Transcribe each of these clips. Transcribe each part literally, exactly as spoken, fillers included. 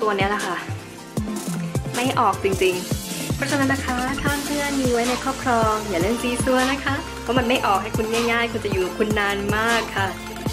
ตัวนี้แหละค่ะไม่ออกจริงๆเพราะฉะนั้นนะคะถ้าเพื่อนมีไว้ในครอบครองอย่าเล่นซีซัวนะคะเพราะมันไม่ออกให้คุณง่ายๆคุณจะอยู่กับคุณนานมากค่ะ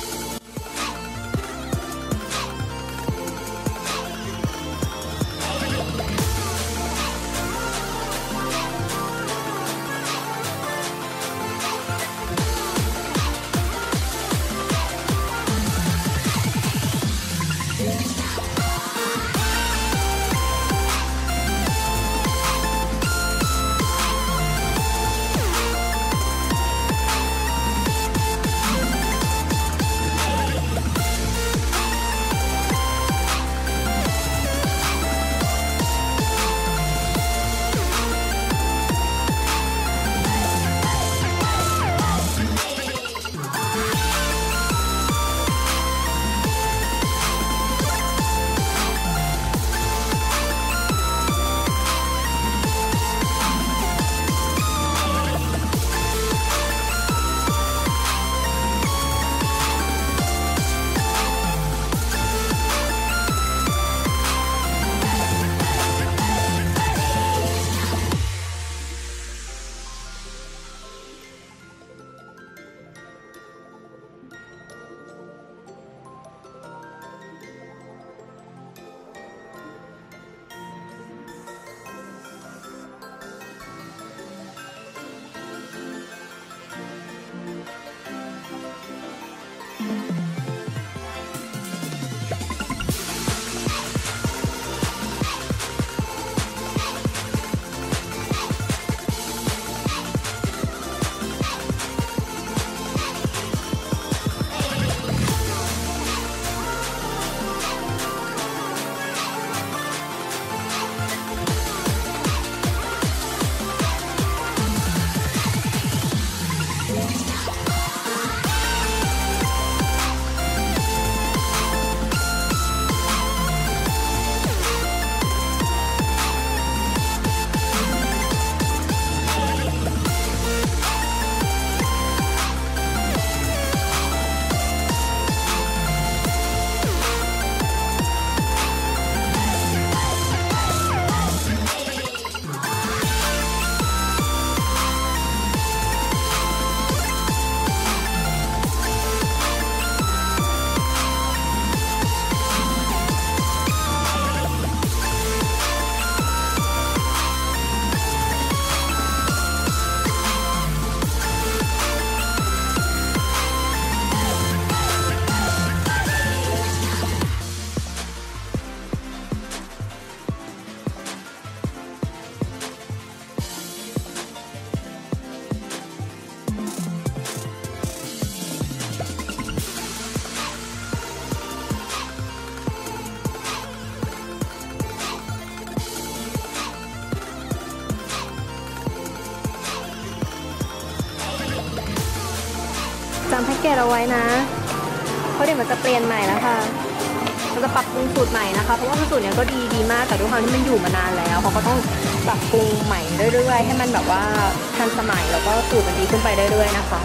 จำแพ็กเกจเอาไว้นะเพราะเดี๋ยวมันจะเปลี่ยนใหม่แล้วค่ะมันจะปรับปรุงสูตรใหม่นะคะเพราะว่าสูตรเนี้ยก็ดีดีมากแต่ด้วยความที่มันอยู่มานานแล้วเขาก็ต้องปรับปรุงใหม่เรื่อยๆให้มันแบบว่าทันสมัยแล้วก็สูตรมันดีขึ้นไปเรื่อยๆนะคะ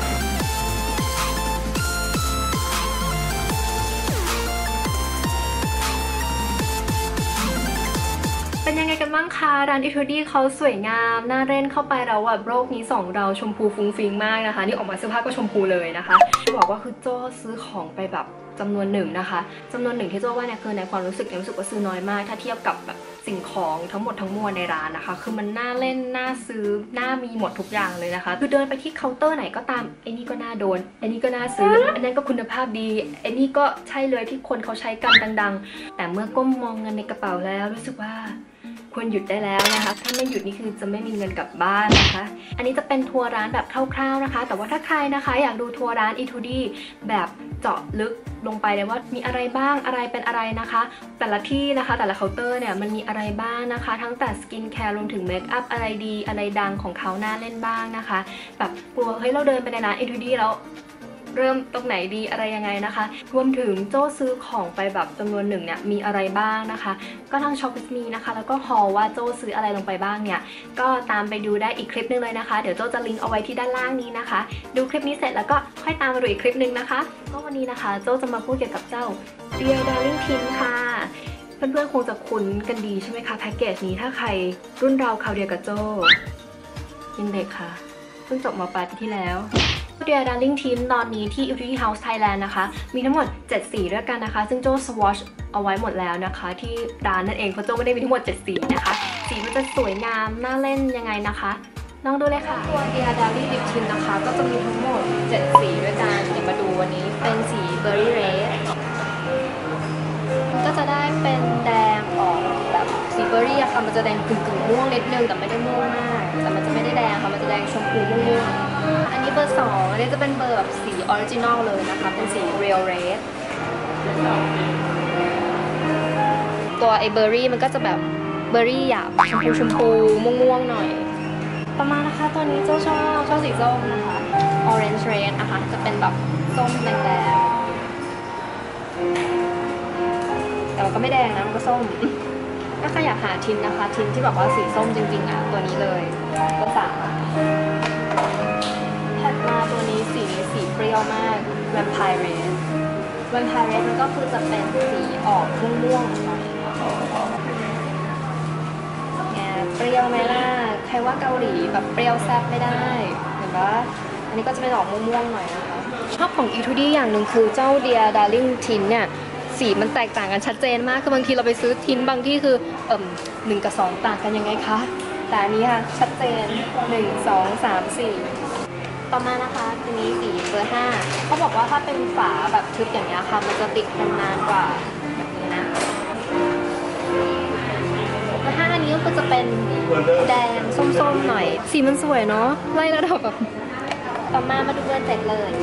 เป็นยังไงกันบ้างคะร้านอิทูดี้เขาสวยงามน่าเล่นเข้าไปแล้วแบบโลกนี้สองเราชมพูฟุ้งฟิ้งมากนะคะนี่ออกมาเสื้อผ้าก็ชมพูเลยนะคะจะบอกว่าคือโจ้ซื้อของไปแบบจำนวนหนึ่งนะคะจำนวนหนึ่งที่โจ้ว่าเนี่ยคือในความรู้สึกเนี่ยรู้สึกว่าซื้อน้อยมากถ้าเทียบกับแบบสิ่งของทั้งหมดทั้งมวลในร้านนะคะคือมันน่าเล่นน่าซื้อน่ามีหมดทุกอย่างเลยนะคะคือเดินไปที่เคาน์เตอร์ไหนก็ตามไอ้นี่ก็น่าโดนไอ้นี่ก็น่าซื้ออันนั้นก็คุณภาพดีไอ้นี่ก็ใช่เลยที่คนเขาใช้กันดังๆแต่เมื่อก้มมองเงินในกระเป๋าแล้วรู้สึกว่าควรหยุดได้แล้วนะคะถ้าไม่หยุดนี่คือจะไม่มีเงินกลับบ้านนะคะอันนี้จะเป็นทัวร์ร้านแบบคร่าวๆนะคะแต่ว่าถ้าใครนะคะอยากดูทัวร์ร้านอีทูดี้แบบเจาะลึกลงไปเลยว่ามีอะไรบ้างอะไรเป็นอะไรนะคะแต่ละที่นะคะแต่ละเคาน์เตอร์เนี่ยมันมีอะไรบ้างนะคะทั้งแต่สกินแคร์รวมถึงเมคอัพอะไรดีอะไรดังของเขาน่าเล่นบ้างนะคะแบบกลัวเฮ้ยเราเดินไปในร้านอีทูดี้แล้วเริ่มตรงไหนดีอะไรยังไงนะคะรวมถึงโจ้ซื้อของไปแบบจำนวนหนึ่งเนี่ยมีอะไรบ้างนะคะก็ทางช็อปวิสมีนะคะแล้วก็ฮอลว่าโจ้ซื้ออะไรลงไปบ้างเนี่ยก็ตามไปดูได้อีกคลิปนึงเลยนะคะเดี๋ยวโจ้จะลิงก์เอาไว้ที่ด้านล่างนี้นะคะดูคลิปนี้เสร็จแล้วก็ค่อยตามมาดูอีกคลิปนึงนะคะก็วันนี้นะคะโจ้จะมาพูดเกี่ยวกับเจ้า Dear Darling Tin ค่ะเพื่อนๆคงจะคุ้นกันดีใช่ไหมคะแพ็กเกจนี้ถ้าใครรุ่นเราคราวเดียวกับโจยังเด็กค่ะเพิ่งจบม.ปลายปีที่แล้วเดียดาร์ลิงทินตอนนี้ที่ Etude House Thailand นะคะมีทั้งหมดเจ็ดสีด้วยกันนะคะซึ่งโจสวอชเอาไว้หมดแล้วนะคะที่ร้านนั่นเองเพราะโจไม่ได้มีทั้งหมดเจ็ดสีนะคะสีมันจะสวยงามน่าเล่นยังไงนะคะลองดูเลยค่ะตัวเดียดาร์ลิงลิปทินนะคะก็จะมีทั้งหมดเจ็ดสีด้วยกันเดี๋ยวมาดูวันนี้เป็นสีเบอร์รี่เรดก็จะได้เป็นแดงออกแบบสีเบอร์รี่อะค่ะมันจะแดงกึ่งๆม่วงนิดนึงแต่ไม่ได้ม่วงมากแต่มันจะไม่ได้แดงค่ะมันจะแดงชมพูม่วงอันนี้เบอร์สองอันนี้จะเป็นเบอร์แบบสีออริจินอลเลยนะคะเป็นสี Real Red ตัวไอเบอร์รี่มันก็จะแบบเบอร์รี่หยาบชมพูชมพูม่วงๆหน่อยต่อมานะคะตัวนี้เจ้าชอบชอบสีส้มนะคะ Orange Red นะคะจะเป็นแบบส้มแดงๆแต่มันก็ไม่แดงนะมันก็ส้มถ้าใครอยากหาทินนะคะทินที่แบบว่าสีส้มจริงๆอ่ะตัวนี้เลยเบอร์สามถัดมาตัวนี้สีนี้สีเปรี้ยวมาก Vampire Red Vampire Red มันก็คือจะเป็นสีออกม่วงๆหน่อยแง่เปรี้ยวไหมล่ะใครว่าเกาหลีแบบเปรี้ยวแซ่บไม่ได้เห็นปะอันนี้ก็จะเป็นออกม่วงๆหน่อยนะคะชอบของ Etude อย่างหนึ่งคือเจ้า Dear Darling Tint เนี่ยสีมันแตกต่างกันชัดเจนมากคือบางทีเราไปซื้อทินบางที่คือเอ่มหนึ่งกับสองต่างกันยังไงคะแต่อันนี้ค่ะชัดเจนหนึ่ง สอง สาม สี่ต่อมานะคะตัวนี้สีเบอร์ห้าเขาบอกว่าถ้าเป็นฝาแบบทึบอย่างนี้ค่ะมันจะติดนานกว่าแบบนี้นะเบอร์ห้าอันนี้ก็จะเป็นแดงส้มๆหน่อยสีมันสวยเนาะไล่ระดับแบบต่อมามาดูเบอร์เจ็ดเลย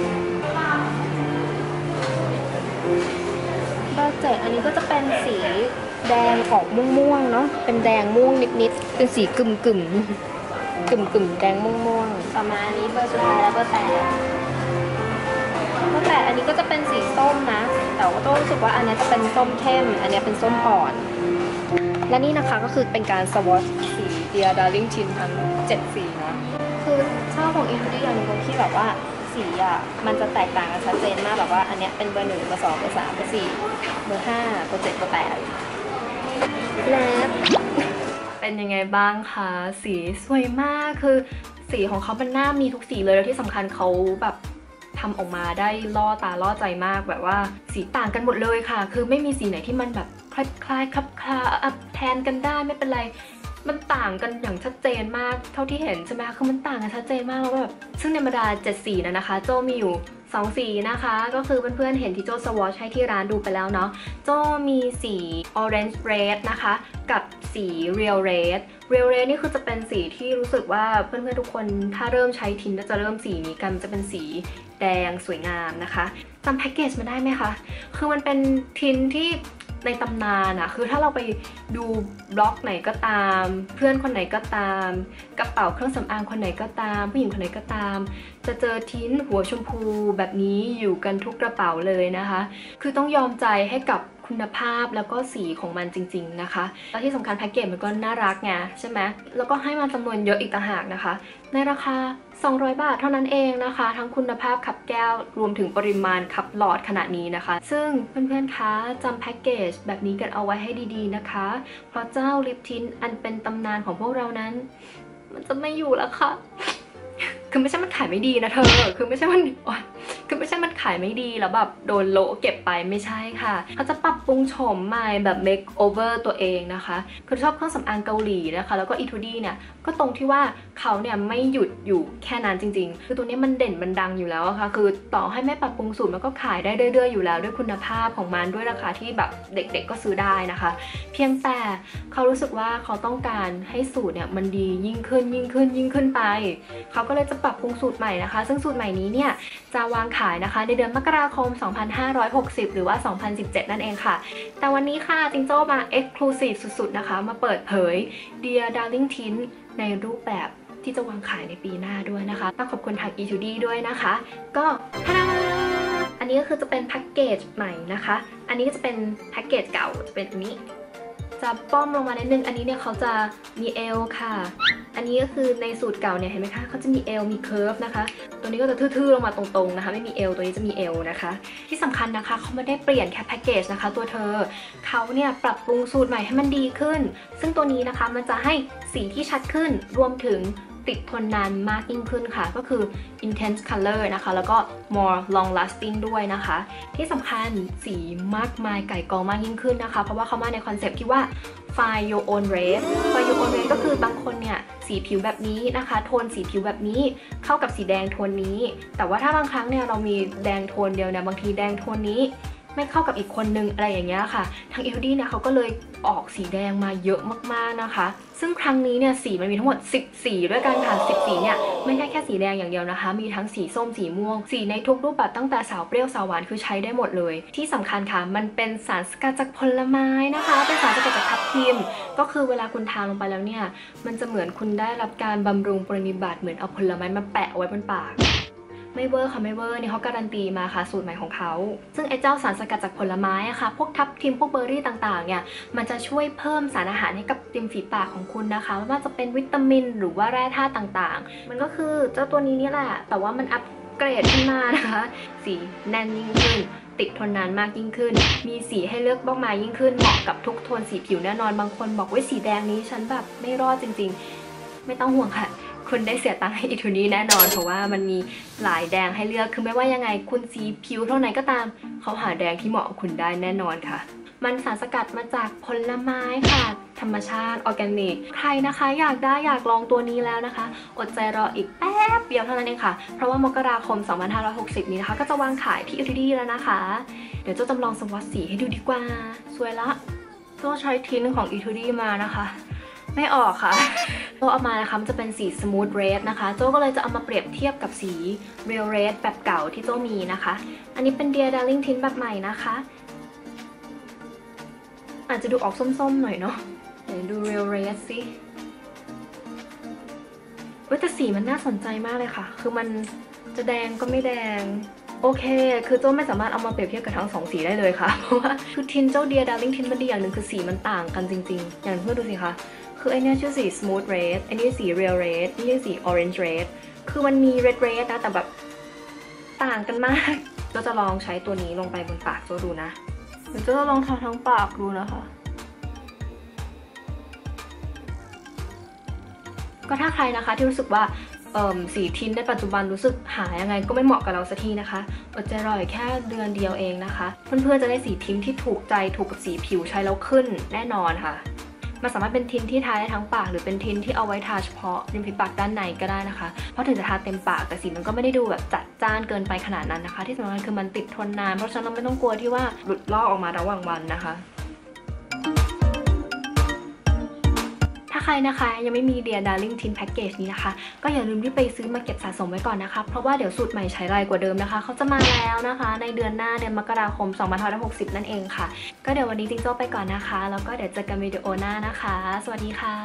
เบอร์เจ็ดอันนี้ก็จะเป็นสีแดงออกม่วงๆเนาะเป็นแดงม่วงนิดๆเป็นสีกึ่มกึ่มกึ่มกึ่มแดงม่วงๆต่อมาอันนี้เบอร์สุดท้ายแล้วเบอร์แปดเบอร์แปดอันนี้ก็จะเป็นสีส้มนะแต่ว่าต้องรู้สึกว่าอันนี้จะเป็นส้มเข้มอันนี้เป็นส้มอ่อนและนี่นะคะก็คือเป็นการสวอชสี Dear Darling Tint ทั้งเจ็ดสีนะคือชอบของ Etude อย่างหนึ่งตรงที่แบบว่าสีอ่ะมันจะแตกต่างกันชัดเจนมากแบบว่าอันนี้เป็นเบอร์หนึ่งเบอร์สองเบอร์สามเบอร์สี่เบอร์ห้าเบอร์เจ็ดเบอร์แปดแล้วเป็นยังไงบ้างคะสีสวยมากคือสีของเขาเป็นหน้ามีทุกสีเลยแล้วที่สำคัญเขาแบบทำออกมาได้ล่อตาล่อใจมากแบบว่าสีต่างกันหมดเลยค่ะคือไม่มีสีไหนที่มันแบบคล้ายๆคลับคลาแทนกันได้ไม่เป็นไรมันต่างกันอย่างชัดเจนมากเท่าที่เห็นใช่ไหมคะคือมันต่างกันชัดเจนมากแล้วแบบซึ่งในบรรดาเจ็ดสีนะนะคะโจมีอยู่สองสีนะคะก็คือเพื่อนๆเห็นที่โจสวอชให้ที่ร้านดูไปแล้วเนาะโจมีสี Orange Red นะคะกับสี Real Red Real Red นี่คือจะเป็นสีที่รู้สึกว่าเพื่อนๆทุกคนถ้าเริ่มใช้ทินก็จะเริ่มสีนี้กันจะเป็นสีแดงสวยงามนะคะจำแพ็กเกจมาได้ไหมคะคือมันเป็นทินที่ในตำนานอะคือถ้าเราไปดูบล็อกไหนก็ตามเพื่อนคนไหนก็ตามกระเป๋าเครื่องสำอางคนไหนก็ตามผู้หญิงคนไหนก็ตามจะเจอทินหัวชมพูแบบนี้อยู่กันทุกกระเป๋าเลยนะคะคือต้องยอมใจให้กับคุณภาพแล้วก็สีของมันจริงๆนะคะแล้วที่สำคัญแพ็กเกจมันก็น่ารักไงใช่ไหมแล้วก็ให้มาจำนวนเยอะอีกต่างหากนะคะในราคาสองร้อยบาทเท่านั้นเองนะคะทั้งคุณภาพคับแก้วรวมถึงปริมาณคับหลอดขนาดนี้นะคะซึ่งเพื่อนๆคะจำแพ็กเกจแบบนี้กันเอาไว้ให้ดีๆนะคะเพราะเจ้าลิปทินอันเป็นตำนานของพวกเรานั้นมันจะไม่อยู่แล้วค่ะคือไม่ใช่มันขายไม่ดีนะเธอคือไม่ใช่มันคือไม่ใช่มันขายไม่ดีแล้วแบบโดนโละเก็บไปไม่ใช่ค่ะเขาจะปรับปรุงโฉมใหม่แบบ make over ตัวเองนะคะคือชอบเครื่องสำอางเกาหลีนะคะแล้วก็ Etude เนี่ยก็ตรงที่ว่าเขาเนี่ยไม่หยุดอยู่แค่นั้นจริงๆคือตัวนี้มันเด่นมันดังอยู่แล้วอะค่ะคือต่อให้ไม่ปรับปรุงสูตรมันก็ขายได้เรื่อยๆอยู่แล้วด้วยคุณภาพของมันด้วยราคาที่แบบเด็กๆก็ซื้อได้นะคะเพียงแต่เขารู้สึกว่าเขาต้องการให้สูตรเนี่ยมันดียิ่งขึ้นยิ่งขึ้นยิ่งขึ้นไปเขาก็เลยจะปรับปรุงสูตรใหม่นะคะซึ่งสูตรใหม่นี้เนี่ยจะวางขายนะคะในเดือนมกราคม สองพันห้าร้อยหกสิบ หรือว่า สองพันสิบเจ็ด นั่นเองค่ะแต่วันนี้ค่ะจิงโจ้มา Exclusive สุดๆนะคะมาเปิดเผย Dear Darling Tint ในรูปแบบที่จะวางขายในปีหน้าด้วยนะคะต้องขอบคุณทาง Etude ด้วยนะคะก็ทาดาอันนี้ก็คือจะเป็นแพ็กเกจใหม่นะคะอันนี้ก็จะเป็นแพ็กเกจเก่าจะเป็นอันนี้จะป้อมลงมานิดนึงอันนี้เนี่ยเขาจะมีเอลค่ะอันนี้ก็คือในสูตรเก่าเนี่ยเห็นไหมคะเขาจะมีเอวมีเคิร์ฟนะคะตัวนี้ก็จะทื่อๆลงมาตรงๆนะคะไม่มีเอวตัวนี้จะมีเอวนะคะที่สำคัญนะคะเขาไม่ได้เปลี่ยนแค่แพ็กเกจนะคะตัวเธอเขาเนี่ยปรับปรุงสูตรใหม่ให้มันดีขึ้นซึ่งตัวนี้นะคะมันจะให้สีที่ชัดขึ้นรวมถึงติดทนนานมากยิ่งขึ้นค่ะก็คือ intense color นะคะแล้วก็ more long lasting ด้วยนะคะที่สำคัญสีมากมายไก่กองมากยิ่งขึ้นนะคะเพราะว่าเขามาในคอนเซปต์ที่ว่า find your own red find your own red ก็คือบางคนเนี่ยสีผิวแบบนี้นะคะโทนสีผิวแบบนี้เข้ากับสีแดงโทนนี้แต่ว่าถ้าบางครั้งเนี่ยเรามีแดงโทนเดียวเนี่ยบางทีแดงโทนนี้ไม่เข้ากับอีกคนนึงอะไรอย่างเงี้ยค่ะทาง Itude เนี่ยเขาก็เลยออกสีแดงมาเยอะมากๆนะคะซึ่งครั้งนี้เนี่ยสีมันมีทั้งหมดสิบสีด้วยกันค่ะสิบสีเนี่ยไม่ใช่แค่สีแดงอย่างเดียวนะคะมีทั้งสีส้มสีม่วงสีในทุกรูปแบบตั้งแต่สาวเปรี้ยวสาวหวานคือใช้ได้หมดเลยที่สำคัญค่ะมันเป็นสารสกัดจากผลไม้นะคะเป็นสารสกัดจากทับทิมก็คือเวลาคุณทานลงไปแล้วเนี่ยมันจะเหมือนคุณได้รับการบำรุงปรนนิบัติเหมือนเอาผลไม้มาแปะไว้บนปากไม่เวอร์ค่ะไม่เวอร์นี่เขาการันตีมาค่ะสูตรใหม่ของเขาซึ่งไอ้เจ้าสารสกัดจากผลไม้อะค่ะพวกทับทิมพวกเบอร์รี่ต่างๆเนี่ยมันจะช่วยเพิ่มสารอาหารให้กับริมฝีปากของคุณนะคะไม่ว่าจะเป็นวิตามินหรือว่าแร่ธาตุต่างๆมันก็คือเจ้าตัวนี้นี่แหละแต่ว่ามันอัปเกรดขึ้นมานะคะสีแน่นยิ่งขึ้นติดทนนานมากยิ่งขึ้นมีสีให้เลือกมากมายยิ่งขึ้นเหมาะกับทุกโทนสีผิวแน่นอนบางคนบอกว่าสีแดงนี้ฉันแบบไม่รอดจริงๆไม่ต้องห่วงค่ะคุณได้เสียตังค์ให้อิทูนี่แน่นอนเพราะว่ามันมีหลายแดงให้เลือกคือไม่ว่ายังไงคุณสีผิวเท่าไหนก็ตามเขาหาแดงที่เหมาะกับคุณได้แน่นอนค่ะมันสารสกัดมาจากผลไม้ค่ะธรรมชาติออร์แกนิกใครนะคะอยากได้อยากลองตัวนี้แล้วนะคะอดใจรออีกแป๊บเดียวเท่านั้นเองค่ะเพราะว่ามกราคมสองพันห้าร้อยหกสิบนี้นะคะก็จะวางขายที่อิทูนี่แล้วนะคะเดี๋ยวเจ้าจำลองสวอตสีให้ดูดีกว่าสวยละตัวใช้ทิ้นของอิทูนี่มานะคะไม่ออกค่ะโจเอามานะคะมันจะเป็นสี smooth red นะคะโจก็เลยจะเอามาเปรียบเทียบกับสี real red แบบเก่าที่โจมีนะคะอันนี้เป็น Dear Darling Tint แบบใหม่นะคะอาจจะดูออกส้มๆหน่อยเนาะเดี๋ยวดู real red สิเว้ยแต่สีมันน่าสนใจมากเลยค่ะคือมันจะแดงก็ไม่แดงโอเคคือโจ้ไม่สามารถเอามาเปรียบเทียบกับทั้งสองสีได้เลยค่ะเพราะว่าคือทินเจ้า Dear Darling Tint มันดีอย่างหนึ่งคือสีมันต่างกันจริงๆอย่างเพื่อนดูสิคะคือไอเนี้ยชื่อสี smooth red ไอนี่สี real red นี่ชื่อสี orange red คือมันมี red red นะแต่แบบต่างกันมากก็จะลองใช้ตัวนี้ลงไปบนปากโจ้ดูนะเดี๋ยวโจ้จะลองทาทั้งปากดูนะคะก็ถ้าใครนะคะที่รู้สึกว่าสีทินในปัจจุบันรู้สึกหายังไงก็ไม่เหมาะกับเราสักทีนะคะอดใจรอแค่เดือนเดียวเองนะคะเพื่อนๆจะได้สีทินที่ถูกใจถูกกับสีผิวใช้แล้วขึ้นแน่นอนค่ะมันสามารถเป็นทินที่ทาได้ทั้งปากหรือเป็นทินที่เอาไว้ทาเฉพาะริมฝีปากด้านในก็ได้นะคะเพราะถึงจะทาเต็มปากแต่สีมันก็ไม่ได้ดูแบบจัดจ้านเกินไปขนาดนั้นนะคะที่สำคัญคือมันติดทนนานเพราะฉะนั้นเราไม่ต้องกลัวที่ว่าหลุดลอกออกมาระหว่างวันนะคะถ้าใครนะคะยังไม่มี Dear Darling Tint Package นี้นะคะก็อย่าลืมรีบไปซื้อมาเก็บสะสมไว้ก่อนนะคะเพราะว่าเดี๋ยวสูตรใหม่ใช้ไรกว่าเดิมนะคะเขาจะมาแล้วนะคะในเดือนหน้าเดือนมกราคมสองพันห้าร้อยหกสิบนั่นเองค่ะก็เดี๋ยววันนี้จิงโจ้ไปก่อนนะคะแล้วก็เดี๋ยวเจอกันวิดีโอหน้านะคะสวัสดีค่ะ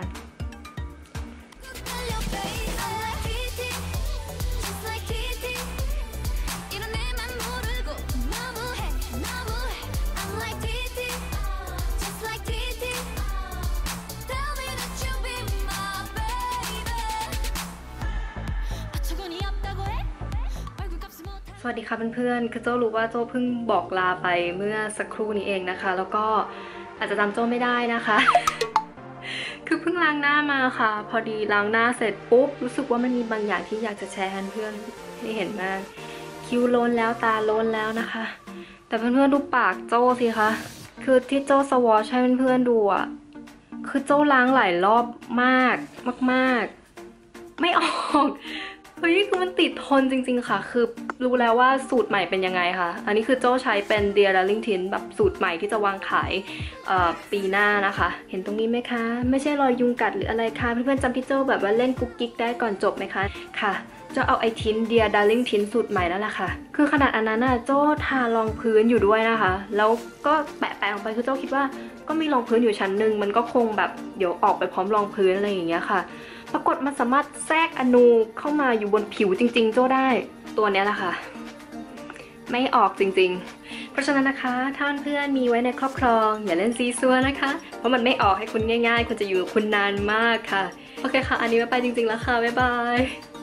สวัสดีค่ะเพื่อนๆคือโจ้รู้ว่าโจ้เพิ่งบอกลาไปเมื่อสักครู่นี้เองนะคะแล้วก็อาจจะจำโจ้ไม่ได้นะคะ คือเพิ่งล้างหน้ามาค่ะพอดีล้างหน้าเสร็จปุ๊บรู้สึกว่ามันมีบางอย่างที่อยากจะแชร์ให้เพื่อนให้เห็นมากคิ้วโล้นแล้วตาโล้นแล้วนะคะแต่เพื่อนๆดูปากโจ้สิคะคือที่โจ้สวอชให้เพื่อนๆดูอ่ะคือโจ้ล้างหลายรอบมากมากๆไม่ออกเฮ้ยคือมันติดทนจริงๆค่ะคือรู้แล้วว่าสูตรใหม่เป็นยังไงค่ะอันนี้คือโจ้ใช้เป็น Dear Darling Tint แบบสูตรใหม่ที่จะวางขายปีหน้านะคะเห็นตรงนี้ไหมคะไม่ใช่รอยยุงกัดหรืออะไรค่ะเพื่อนๆจำที่โจ้แบบว่าเล่นกุ๊กกิ๊กได้ก่อนจบไหมคะค่ะโจ้เอาไอทิน Dear Darling Tint สูตรใหม่แล้วล่ะค่ะคือขนาดอันนั้นน่ะโจ้ทารองพื้นอยู่ด้วยนะคะแล้วก็แปะๆลงไปคือโจ้คิดว่าก็มีรองพื้นอยู่ชั้นหนึ่งมันก็คงแบบเดี๋ยวออกไปพร้อมรองพื้นอะไรอย่างเงี้ยค่ะปรากฏมันสามารถแทรกอนูเข้ามาอยู่บนผิวจริงๆโจ้ได้ตัวนี้แหละค่ะไม่ออกจริงๆเพราะฉะนั้นนะคะถ้าเพื่อนมีไว้ในครอบครองอย่าเล่นซีซัวนะคะเพราะมันไม่ออกให้คุณง่ายๆคุณจะอยู่คุณนานมากค่ะโอเคค่ะอันนี้ไปจริงๆแล้วค่ะบ๊ายบาย